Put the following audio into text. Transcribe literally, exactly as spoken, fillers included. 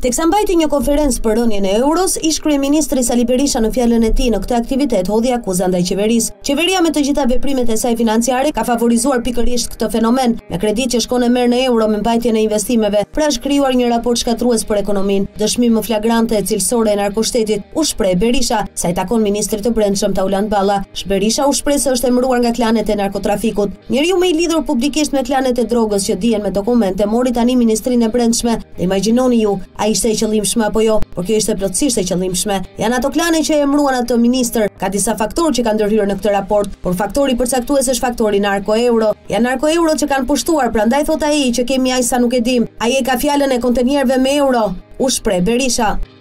Teksa mbajti një konferencë për rënien e euros, ish kryeministri Sali Berisha në fjalën e tij në këtë aktivitet hodhi akuzë ndaj qeverisë. Qeveria me të gjitha veprimet e saj financiare ka favorizuar pikërisht këtë fenomen, me kredit që shkon e merr në euro me mbajtjen e investimeve, pra është krijuar një raport shkatrues për ekonominë. Dëshmi më flagrante e cilësore e narkoshtetit u shpreh Berisha, sa i takon ministrit të brendshëm Tauland Balla. Berisha u shpreh se është emëruar nga klanet e narkotrafikut. Njeriu më i lidhur publikisht me klanet e drogës që dihen me dokumente mori tani ministrinë e brendshme. Dhe imagjinoni ju, a ishte e qëllimshme apo jo? Por kjo ishte plotësisht e qëllimshme. Janë ato klane që e emëruan atë ministër. Ka disa faktorë që kanë ndërhyrë në këtë raport, por faktori përcaktues është faktori narko-euro. Janë narko-euro që kanë pushtuar, prandaj thot ai që kemi aq sa nuk e dim. Ai e ka fjalën e kontenierëve me euro. U shpreh Berisha.